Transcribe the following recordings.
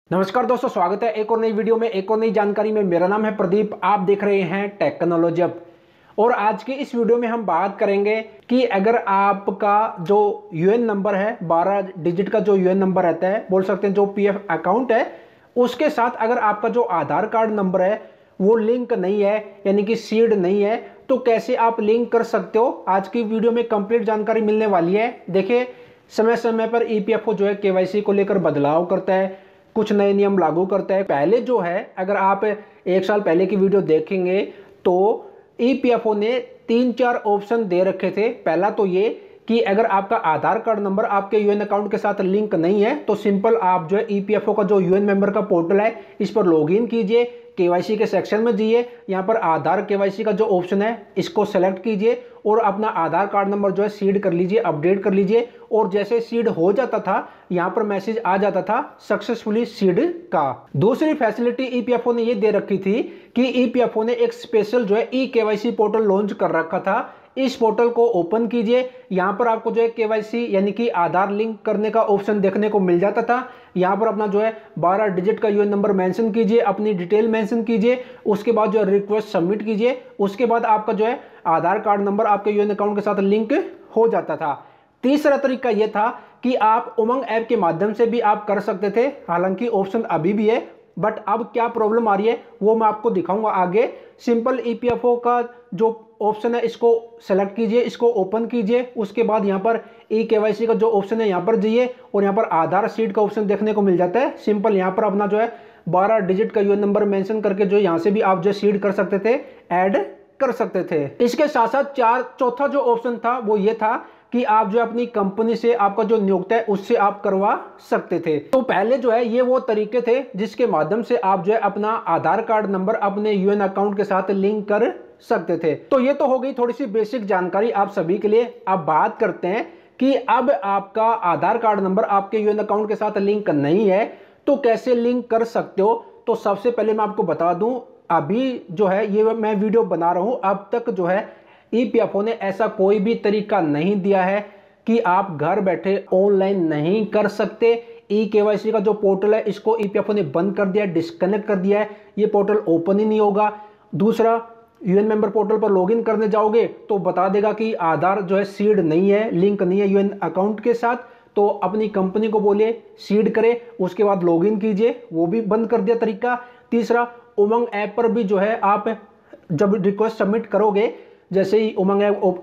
नमस्कार दोस्तों, स्वागत है एक और नई वीडियो में, एक और नई जानकारी में। मेरा नाम है प्रदीप, आप देख रहे हैं टेक्नोलॉजी अप। और आज की इस वीडियो में हम बात करेंगे कि अगर आपका जो यूएन नंबर है, 12 डिजिट का जो यूएन नंबर रहता है, बोल सकते हैं जो पीएफ अकाउंट है, उसके साथ अगर आपका जो आधार कार्ड नंबर है वो लिंक नहीं है, यानी कि सीड नहीं है, तो कैसे आप लिंक कर सकते हो। आज की वीडियो में कंप्लीट जानकारी मिलने वाली है। देखिए, समय समय पर ईपीएफओ जो है केवाईसी को लेकर बदलाव करता है, कुछ नए नियम लागू करता है। पहले जो है, अगर आप एक साल पहले की वीडियो देखेंगे तो ईपीएफओ ने 3-4 ऑप्शन दे रखे थे। पहला तो ये कि अगर आपका आधार कार्ड नंबर आपके यूएन अकाउंट के साथ लिंक नहीं है तो सिंपल आप जो है ईपीएफओ का जो यूएन मेंबर का पोर्टल है, इस पर लॉगिन कीजिए, केवाईसी के सेक्शन में जाइए, यहाँ पर आधार केवाईसी का जो ऑप्शन है इसको सेलेक्ट कीजिए और अपना आधार कार्ड नंबर जो है सीड कर लीजिए, अपडेट कर लीजिए। और जैसे सीड हो जाता था, यहाँ पर मैसेज आ जाता था सक्सेसफुली सीड का। दूसरी फैसिलिटी ईपीएफओ ने ये दे रखी थी कि ईपीएफओ ने एक स्पेशल जो है ई केवाईसी पोर्टल लॉन्च कर रखा था। इस पोर्टल को ओपन कीजिए, यहाँ पर आपको जो है केवाईसी यानी कि आधार लिंक करने का ऑप्शन देखने को मिल जाता था। यहाँ पर अपना जो है 12 डिजिट का यूएन नंबर मेंशन कीजिए, अपनी डिटेल मेंशन कीजिए, उसके बाद जो है रिक्वेस्ट सबमिट कीजिए, उसके बाद आपका जो है आधार कार्ड नंबर आपके यूएन अकाउंट के साथ लिंक हो जाता था। तीसरा तरीका यह था कि आप उमंग ऐप के माध्यम से भी आप कर सकते थे, हालांकि ऑप्शन अभी भी है, बट अब क्या प्रॉब्लम आ रही है वो मैं आपको दिखाऊंगा आगे। सिंपल ईपीएफओ का जो ऑप्शन है इसको सेलेक्ट कीजिए, इसको ओपन कीजिए, उसके बाद यहाँ पर ई केवाईसी का जो ऑप्शन है यहाँ पर जाइए और यहाँ पर आधार सीड का ऑप्शन देखने को मिल जाता है। सिंपल यहाँ पर अपना जो है 12 डिजिट का यूएन नंबर मेंशन करके जो यहाँ से भी आप जो सीड कर सकते थे, ऐड कर सकते थे। इसके साथ साथ चौथा जो ऑप्शन था वो ये था कि आप जो अपनी कंपनी से आपका जो नियोक्ता है उससे आप करवा सकते थे। तो पहले जो है ये वो तरीके थे जिसके माध्यम से आप जो है अपना आधार कार्ड नंबर अपने यूएन अकाउंट के साथ लिंक कर सकते थे। तो ये तो हो गई थोड़ी सी बेसिक जानकारी आप सभी के लिए। अब बात करते हैं कि अब आपका आधार कार्ड नंबर आपके यूएन अकाउंट के साथ लिंक नहीं है तो कैसे लिंक कर सकते हो। तो सबसे पहले मैं आपको बता दूं, अभी जो है ये मैं वीडियो बना रहा हूं, अब तक जो है ईपीएफओ ने ऐसा कोई भी तरीका नहीं दिया है कि आप घर बैठे ऑनलाइन नहीं कर सकते। ई केवाईसी का जो पोर्टल है इसको ईपीएफओ ने बंद कर दिया, डिस्कनेक्ट कर दिया है, ये पोर्टल ओपन ही नहीं होगा। दूसरा, यूएन मेंबर पोर्टल पर लॉगिन करने जाओगे तो बता देगा कि आधार जो है सीड नहीं है, लिंक नहीं है यूएन अकाउंट के साथ। तो अपनी कंपनी को बोलिए सीड करे, उसके बाद लॉगिन कीजिए, वो भी बंद कर दिया तरीका। तीसरा, उमंग ऐप पर भी जो है आप जब रिक्वेस्ट सबमिट करोगे, जैसे ही उमंग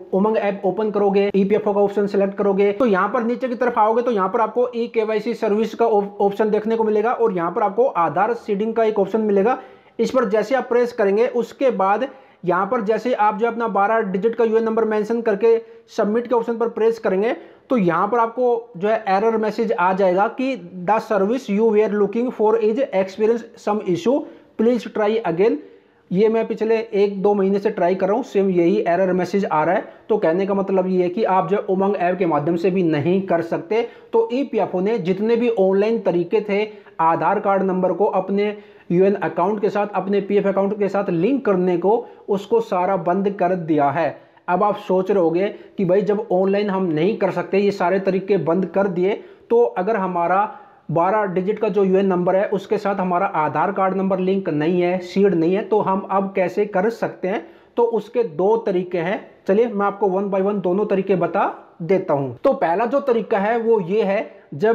ऐप ओपन करोगे, ईपीएफओ का ऑप्शन सेलेक्ट करोगे, तो यहाँ पर नीचे की तरफ आओगे तो यहाँ पर आपको ई केवाईसी सर्विस का ऑप्शन देखने को मिलेगा और यहाँ पर आपको आधार सीडिंग का एक ऑप्शन मिलेगा। इस पर जैसे आप प्रेस करेंगे उसके बाद यहाँ पर जैसे आप जो अपना 12 डिजिट का यूएन नंबर मेंशन करके सबमिट के ऑप्शन पर प्रेस करेंगे तो यहाँ पर आपको जो है एरर मैसेज आ जाएगा कि the service you were looking for is experience some issue, please try again. ये मैं पिछले 1-2 महीने से ट्राई कर रहा हूँ, सेम यही एरर मैसेज आ रहा है। तो कहने का मतलब ये है कि आप जो उमंग ऐप के माध्यम से भी नहीं कर सकते। तो ईपीएफओ ने जितने भी ऑनलाइन तरीके थे आधार कार्ड नंबर को अपने यूएन अकाउंट के साथ, अपने पीएफ अकाउंट के साथ लिंक करने को, उसको सारा बंद कर दिया है। अब आप सोच रहे होंगे कि भाई जब ऑनलाइन हम नहीं कर सकते, ये सारे तरीके बंद कर दिए, तो अगर हमारा 12 डिजिट का जो यूएन नंबर है उसके साथ हमारा आधार कार्ड नंबर लिंक नहीं है, सीड नहीं है, तो हम अब कैसे कर सकते हैं। तो उसके 2 तरीके हैं। चलिए मैं आपको 1 बाय 1 दोनों तरीके बता देता हूं। तो पहला जो तरीका है वो ये है, जब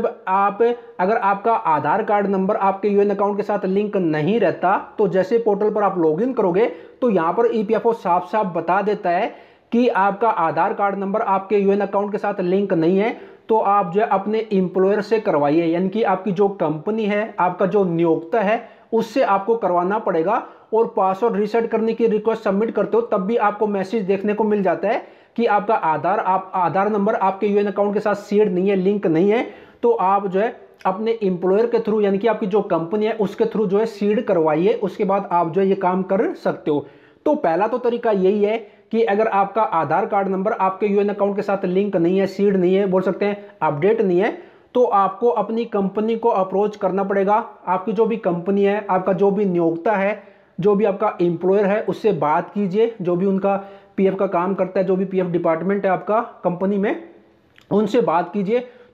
अगर आपका आधार कार्ड नंबर आपके यूएन अकाउंट के साथ लिंक नहीं रहता तो जैसे पोर्टल पर आप लॉगिन करोगे तो यहां पर ईपीएफओ साफ साफ बता देता है कि आपका आधार कार्ड नंबर आपके यूएन अकाउंट के साथ लिंक नहीं है, तो आप जो है अपने एम्प्लॉयर से करवाइए, यानी कि आपकी जो कंपनी है, आपका जो नियोक्ता है, उससे आपको करवाना पड़ेगा। और पासवर्ड रीसेट करने की रिक्वेस्ट सबमिट करते हो तब भी आपको मैसेज देखने को मिल जाता है कि आपका आधार नंबर आपके यूएन अकाउंट के साथ सीड नहीं है, लिंक नहीं है। तो आप जो है अपने एम्प्लॉयर के थ्रू, यानी कि आपकी जो कंपनी है उसके थ्रू जो है सीड करवाइए, उसके बाद आप जो है ये काम कर सकते हो। तो पहला तो तरीका यही है कि अगर आपका आधार कार्ड नंबर आपके यूएन अकाउंट के साथ लिंक नहीं है, सीड नहीं है, बोल सकते हैं अपडेट नहीं है, तो आपको अपनी कंपनी को अप्रोच करना पड़ेगा। आपकी जो भी कंपनी है, आपका जो भी नियोक्ता है, जो भी आपका एम्प्लॉयर है, उससे बात कीजिए, जो भी उनका पीएफ का काम करता है, जो भी पीएफ डिपार्टमेंट है आपका कंपनी में, उनसे बात कीजिए।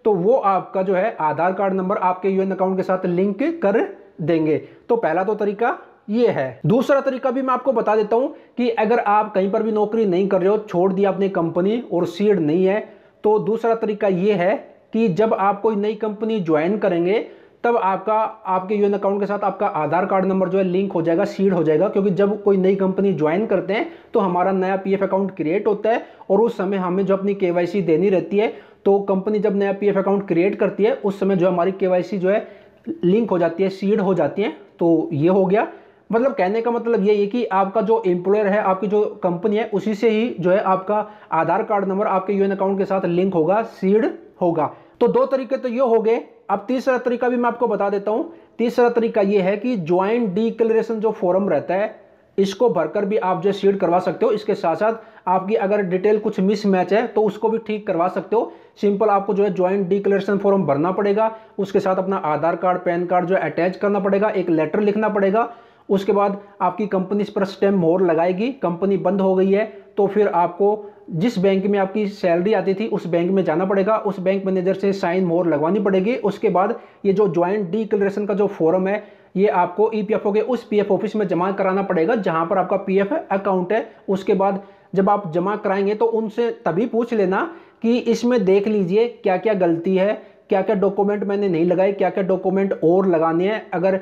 तो वो आपका जो है आधार कार्ड नंबर आपके यूएन अकाउंट के साथ लिंक कर देंगे। तो पहला तो तरीका ये है। दूसरा तरीका भी मैं आपको बता देता हूं कि अगर आप कहीं पर भी नौकरी नहीं कर रहे हो, छोड़ दिया अपनी कंपनी और सीड नहीं है, तो दूसरा तरीका ये है कि जब आप कोई नई कंपनी ज्वाइन करेंगे तब आपके यूएन अकाउंट के साथ आपका आधार कार्ड नंबर जो है लिंक हो जाएगा, सीड हो जाएगा। क्योंकि जब कोई नई कंपनी ज्वाइन करते हैं तो हमारा नया पीएफ अकाउंट क्रिएट होता है और उस समय हमें जो अपनी केवाईसी देनी रहती है, तो कंपनी जब नया पीएफ अकाउंट क्रिएट करती है उस समय जो हमारी केवाईसी जो है लिंक हो जाती है, सीड हो जाती है। तो ये हो गया। मतलब कहने का मतलब ये है कि आपका जो एम्प्लॉयर है, आपकी जो कंपनी है, उसी से ही जो है आपका आधार कार्ड नंबर आपके यूएन अकाउंट के साथ लिंक होगा, सीड होगा। तो दो तरीके तो ये हो गए। अब तीसरा तरीका भी मैं आपको बता देता हूं। तीसरा तरीका ये है कि ज्वाइंट डिक्लेरेशन जो फॉर्म रहता है, इसको भरकर भी आप जो सीड करवा सकते हो। इसके साथ साथ आपकी अगर डिटेल कुछ मिसमैच है तो उसको भी ठीक करवा सकते हो। सिंपल आपको जो है ज्वाइंट डिक्लेरेशन फॉर्म भरना पड़ेगा, उसके साथ अपना आधार कार्ड, पैन कार्ड जो है अटैच करना पड़ेगा, एक लेटर लिखना पड़ेगा। उसके बाद आपकी कंपनी इस पर स्टैम्प मोहर लगाएगी। कंपनी बंद हो गई है तो फिर आपको जिस बैंक में आपकी सैलरी आती थी उस बैंक में जाना पड़ेगा, उस बैंक मैनेजर से साइन मोहर लगवानी पड़ेगी। उसके बाद ये जो ज्वाइंट डिक्लेरेशन का जो फॉर्म है, ये आपको ईपीएफओ के उस पीएफ ऑफिस में जमा कराना पड़ेगा जहां पर आपका पीएफ अकाउंट है। उसके बाद जब आप जमा कराएंगे तो उनसे तभी पूछ लेना कि इसमें देख लीजिए क्या क्या गलती है, क्या क्या डॉक्यूमेंट मैंने नहीं लगाए, क्या क्या डॉक्यूमेंट और लगाने हैं। अगर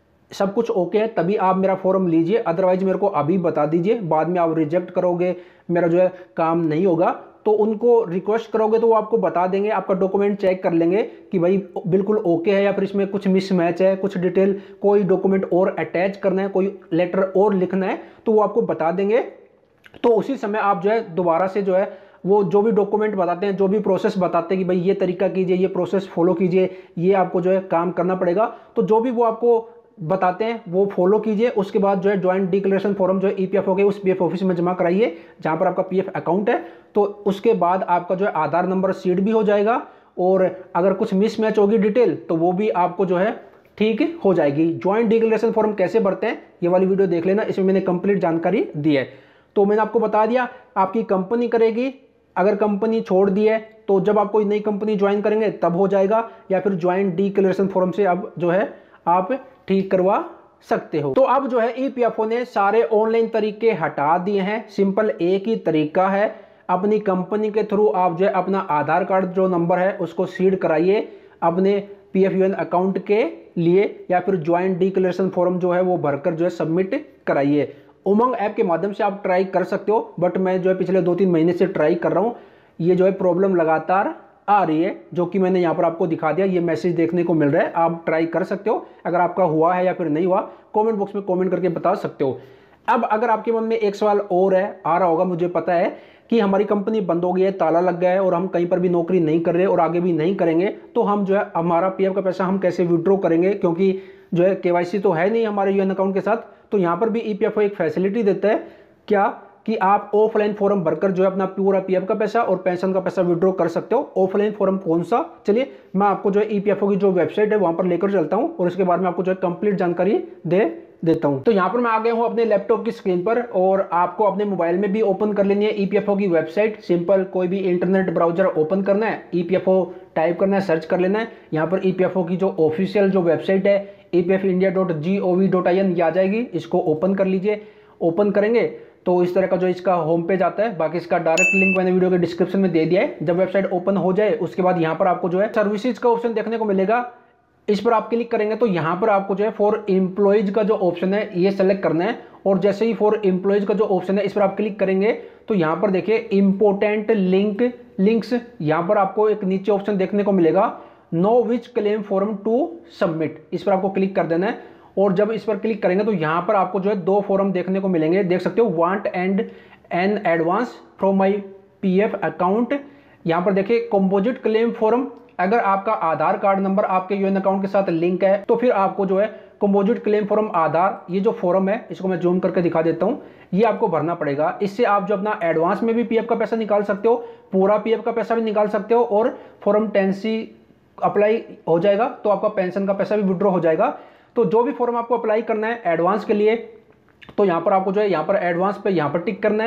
सब कुछ ओके है तभी आप मेरा फॉर्म लीजिए, अदरवाइज मेरे को अभी बता दीजिए। बाद में आप रिजेक्ट करोगे, मेरा जो है काम नहीं होगा। तो उनको रिक्वेस्ट करोगे तो वो आपको बता देंगे, आपका डॉक्यूमेंट चेक कर लेंगे कि भाई बिल्कुल ओके है या फिर इसमें कुछ मिसमैच है, कुछ डिटेल, कोई डॉक्यूमेंट और अटैच करना है, कोई लेटर और लिखना है, तो वो आपको बता देंगे। तो उसी समय आप जो है दोबारा से जो है वो जो भी डॉक्यूमेंट बताते हैं, जो भी प्रोसेस बताते हैं कि भाई ये तरीका कीजिए, ये प्रोसेस फॉलो कीजिए, ये आपको जो है काम करना पड़ेगा, तो जो भी वो आपको बताते हैं वो फॉलो कीजिए। उसके बाद जो है ज्वाइंट डिक्लेरेशन फॉर्म जो है ईपीएफओ के उस पीएफ ऑफिस में जमा कराइए जहां पर आपका पीएफ अकाउंट है। तो उसके बाद आपका जो है आधार नंबर सीड भी हो जाएगा और अगर कुछ मिसमैच होगी डिटेल तो वो भी आपको जो है ठीक हो जाएगी। ज्वाइंट डिक्लेरेशन फॉर्म कैसे भरते हैं ये वाली वीडियो देख लेना, इसमें मैंने कंप्लीट जानकारी दी है। तो मैंने आपको बता दिया आपकी कंपनी करेगी, अगर कंपनी छोड़ दी है तो जब आप कोई नई कंपनी ज्वाइन करेंगे तब हो जाएगा, या फिर ज्वाइंट डिक्लेरेशन फॉर्म से अब जो है आप ठीक करवा सकते हो। तो अब जो है ईपीएफओ ने सारे ऑनलाइन तरीके हटा दिए हैं। सिंपल एक ही तरीका है, अपनी कंपनी के थ्रू आप जो है अपना आधार कार्ड जो नंबर है उसको सीड कराइए अपने पीएफ यूएन अकाउंट के लिए, या फिर ज्वाइंट डिक्लेरेशन फॉर्म जो है वो भरकर जो है सबमिट कराइए। उमंग ऐप के माध्यम से आप ट्राई कर सकते हो, बट मैं जो है पिछले 2-3 महीने से ट्राई कर रहा हूँ। ये जो है प्रॉब्लम लगातार आ रही है, जो कि मैंने यहाँ पर आपको दिखा दिया, ये मैसेज देखने को मिल रहा है। आप ट्राई कर सकते हो, अगर आपका हुआ है या फिर नहीं हुआ कमेंट बॉक्स में कमेंट करके बता सकते हो। अब अगर आपके मन में एक सवाल और है, आ रहा होगा, मुझे पता है कि हमारी कंपनी बंद हो गई है, ताला लग गया है और हम कहीं पर भी नौकरी नहीं कर रहे और आगे भी नहीं करेंगे, तो हम जो है हमारा पीएफ का पैसा हम कैसे विड्रॉ करेंगे, क्योंकि जो है केवाईसी तो है नहीं हमारे यूएन अकाउंट के साथ। तो यहाँ पर भी ईपीएफओ एक फैसिलिटी देता है क्या कि आप ऑफलाइन फॉर्म भरकर जो है अपना पूरा पीएफ का पैसा और पेंशन का पैसा विड्रॉ कर सकते हो। ऑफलाइन फॉर्म कौन सा, चलिए मैं आपको जो है ईपीएफओ की जो वेबसाइट है वहां पर लेकर चलता हूं और उसके बाद में आपको जो है कंप्लीट जानकारी दे देता हूं। तो यहाँ पर मैं आ गया हूं अपने लैपटॉप की स्क्रीन पर और आपको अपने मोबाइल में भी ओपन कर लेनी है ईपीएफओ की वेबसाइट। सिंपल कोई भी इंटरनेट ब्राउजर ओपन करना है, ईपीएफओ टाइप करना है, सर्च कर लेना है। यहाँ पर ईपीएफओ की जो ऑफिशियल जो वेबसाइट है epfindia.gov.in ये आ जाएगी, इसको ओपन कर लीजिए। ओपन करेंगे तो इस तरह का जो इसका होम पेज आता है। बाकी इसका डायरेक्ट लिंक मैंने वीडियो के डिस्क्रिप्शन में दे दिया है। जब वेबसाइट ओपन हो जाए उसके बाद यहाँ पर आपको जो है सर्विसेज का ऑप्शन देखने को मिलेगा, इस पर आप क्लिक करेंगे तो यहाँ पर आपको जो है फॉर एम्प्लॉयज का जो ऑप्शन है ये सेलेक्ट करना है। और जैसे ही फॉर एम्प्लॉयज का जो ऑप्शन है इस पर आप क्लिक करेंगे तो यहाँ पर देखिए इंपोर्टेंट लिंक्स, यहाँ पर आपको एक नीचे ऑप्शन देखने को मिलेगा know which claim form to submit, इस पर आपको क्लिक कर देना है। और जब इस पर क्लिक करेंगे तो यहाँ पर आपको जो है 2 फॉर्म देखने को मिलेंगे, देख सकते हो, want and an advance from my PF account. यहाँ पर देखिए कंपोजिट क्लेम फॉर्म, अगर आपका आधार कार्ड नंबर आपके यूएन अकाउंट के साथ लिंक है तो फिर आपको जो है कंपोजिट क्लेम फॉर्म आधार, ये जो फॉर्म है इसको मैं जूम करके दिखा देता हूँ, ये आपको भरना पड़ेगा। इससे आप जो अपना एडवांस में भी पीएफ का पैसा निकाल सकते हो, पूरा पीएफ का पैसा भी निकाल सकते हो, और फॉर्म 10C अप्लाई हो जाएगा तो आपका पेंशन का पैसा भी विड्रॉ हो जाएगा। तो जो भी फॉर्म आपको अप्लाई करना है एडवांस के लिए, तो यहाँ पर आपको जो है यहाँ पर एडवांस पे यहाँ पर टिक करना है।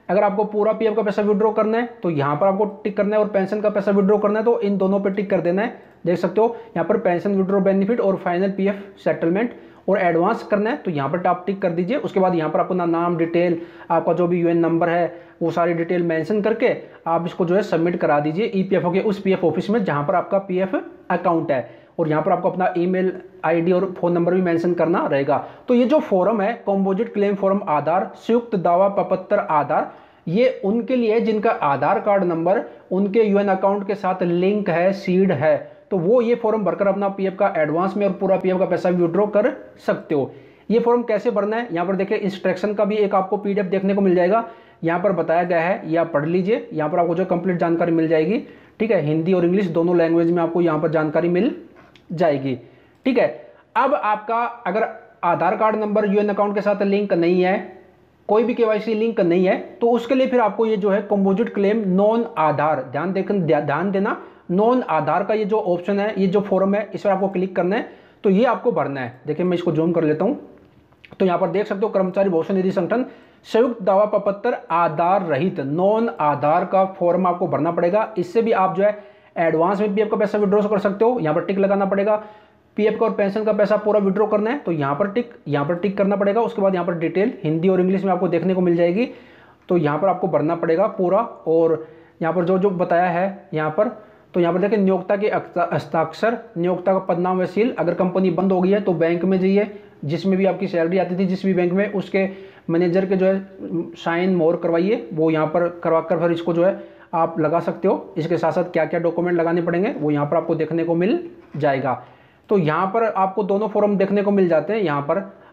अगर आपको पूरा पीएफ का पैसा विड्रॉ करना है तो यहाँ पर आपको टिक करना है, और पेंशन का पैसा विड्रॉ करना है तो इन दोनों पे टिक कर देना है। देख सकते हो यहाँ पर पेंशन विड्रॉ बेनिफिट और फाइनल पीएफ सेटलमेंट और एडवांस करना है तो यहाँ पर आप टिक कर दीजिए। उसके बाद यहाँ पर अपना नाम डिटेल, आपका जो भी यूएन नंबर है वो सारी डिटेल मेंशन करके आप इसको जो है सबमिट करा दीजिए ईपीएफओ के उस पीएफ ऑफिस में जहाँ पर आपका पीएफ अकाउंट है। और यहाँ पर आपको अपना ईमेल आईडी और फ़ोन नंबर भी मेंशन करना रहेगा। तो ये जो फॉर्म है कंपोजिट क्लेम फॉर्म आधार संयुक्त दावा प्रपत्र आधार, ये उनके लिए जिनका आधार कार्ड नंबर उनके यूएन अकाउंट के साथ लिंक है, सीड है, तो वो ये फॉर्म भरकर अपना पीएफ का एडवांस में और पूरा पीएफ का पैसा विड्रॉ कर सकते हो। ये फॉर्म कैसे भरना है यहाँ पर देखिए, इंस्ट्रक्शन का भी एक आपको पीडीएफ देखने को मिल जाएगा, यहाँ पर बताया गया है, ये आप पढ़ लीजिए। यहाँ पर आपको जो कंप्लीट जानकारी मिल जाएगी, ठीक है, हिंदी और इंग्लिश दोनों लैंग्वेज में आपको यहाँ पर जानकारी मिल जाएगी। ठीक है, अब आपका अगर Aadhaar card number UAN account के साथ लिंक नहीं है, कोई भी केवाईसी लिंक नहीं है, तो उसके लिए फिर आपको ये जो है कंपोजिट क्लेम नॉन आधार, ध्यान देना, नॉन आधार का ये जो ऑप्शन है, ये जो फॉर्म है, इस पर आपको क्लिक करना है। तो ये आपको भरना है। देखिए मैं इसको जूम कर लेता हूं, तो यहाँ पर देख सकते हो कर्मचारी भविष्य निधि संगठन संयुक्त दावा प्रपत्र आधार रहित नॉन आधार का फॉर्म आपको भरना पड़ेगा। इससे भी आप जो है एडवांस में पीएफ का पैसा विड्रॉ कर सकते हो। यहाँ पर टिक लगाना पड़ेगा, पीएफ का और पेंशन का पैसा पूरा विड्रॉ करना है तो यहाँ पर टिक करना पड़ेगा। उसके बाद यहाँ पर डिटेल हिंदी और इंग्लिश में आपको देखने को मिल जाएगी, तो यहाँ पर आपको भरना पड़ेगा पूरा। और यहाँ पर जो जो बताया है यहाँ पर, तो यहाँ पर देखिए नियोक्ता के हस्ताक्षर, नियोक्ता का पदनाम व सील। अगर कंपनी बंद हो गई है तो बैंक में जाइए, जिसमें भी आपकी सैलरी आती थी जिस भी बैंक में, उसके मैनेजर के जो है साइन मोहर करवाइए, वो यहाँ पर करवा कर फिर इसको जो है आप लगा सकते हो। इसके साथ साथ क्या क्या डॉक्यूमेंट लगाने पड़ेंगे वो यहाँ पर आपको देखने को मिल जाएगा। तो यहाँ पर आपको दोनों फॉर्म देखने को मिल जाते हैं। यहाँ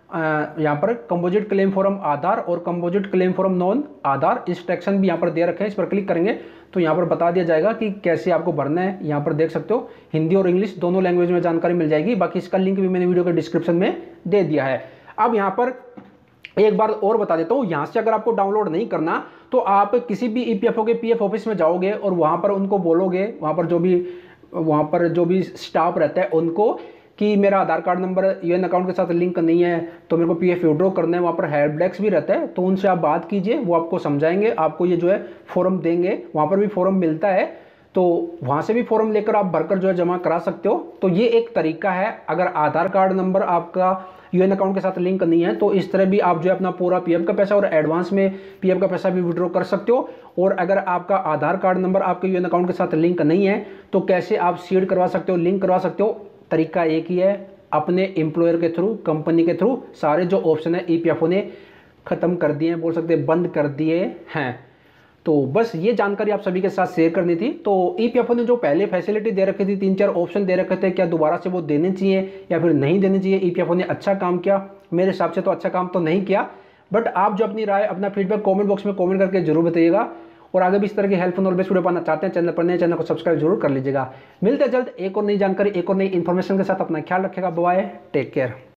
पर कंपोजिट क्लेम फॉर्म आधार और composite claim form non Aadhaar instruction भी यहाँ पर दे रखे हैं। इस पर क्लिक करेंगे तो यहाँ पर बता दिया जाएगा कि कैसे आपको भरना है। यहाँ पर देख सकते हो हिंदी और इंग्लिश दोनों लैंग्वेज में जानकारी मिल जाएगी। बाकी इसका लिंक भी मैंने वीडियो के डिस्क्रिप्शन में दे दिया है। अब यहाँ पर एक बार और बता देता हूँ, यहाँ से अगर आपको डाउनलोड नहीं करना तो आप किसी भी ईपीएफओ के पीएफ ऑफिस में जाओगे और वहाँ पर उनको बोलोगे, वहाँ पर जो भी स्टाफ रहता है उनको कि मेरा Aadhaar card number UAN account के साथ लिंक नहीं है तो मेरे को पीएफ विड्रॉ करना है। वहाँ पर हेल्प डेस्क भी रहता है, तो उनसे आप बात कीजिए, वो आपको समझाएंगे, आपको ये जो है फॉर्म देंगे। वहाँ पर भी फॉर्म मिलता है, तो वहाँ से भी फॉर्म लेकर आप भरकर जो है जमा करा सकते हो। तो ये एक तरीका है। अगर आधार कार्ड नंबर आपका यूएन अकाउंट के साथ लिंक नहीं है तो इस तरह भी आप जो है अपना पूरा पीएफ का पैसा और एडवांस में पीएफ का पैसा भी विड्रॉ कर सकते हो। और अगर आपका आधार कार्ड नंबर आपके यूएन अकाउंट के साथ लिंक नहीं है तो कैसे आप सीड करवा सकते हो, लिंक करवा सकते हो। तरीका एक ही है, अपने एम्प्लॉयर के थ्रू, कंपनी के थ्रू। सारे जो ऑप्शन है ईपीएफओ ने खत्म कर दिए हैं, बोल सकते हैं बंद कर दिए हैं। तो बस ये जानकारी आप सभी के साथ शेयर करनी थी। तो ईपीएफओ ने जो पहले फैसिलिटी दे रखी थी, 3-4 ऑप्शन दे रखे थे, क्या दोबारा से वो देने चाहिए या फिर नहीं देने चाहिए? ईपीएफओ ने अच्छा काम किया? मेरे हिसाब से तो अच्छा काम तो नहीं किया, बट आप जो अपनी राय, अपना फीडबैक कमेंट बॉक्स में कमेंट करके जरूर बताइएगा। और आगे भी इस तरह की हेल्पफुल और बेस्ट वीडियो पाना चाहते हैं चैनल पर नए, चैनल को सब्सक्राइब जरूर कर लीजिएगा। मिलते हैं जल्द एक और नई जानकारी, एक और नई इन्फॉर्मेशन के साथ। अपना ख्याल रखेगा, बाय, टेक केयर।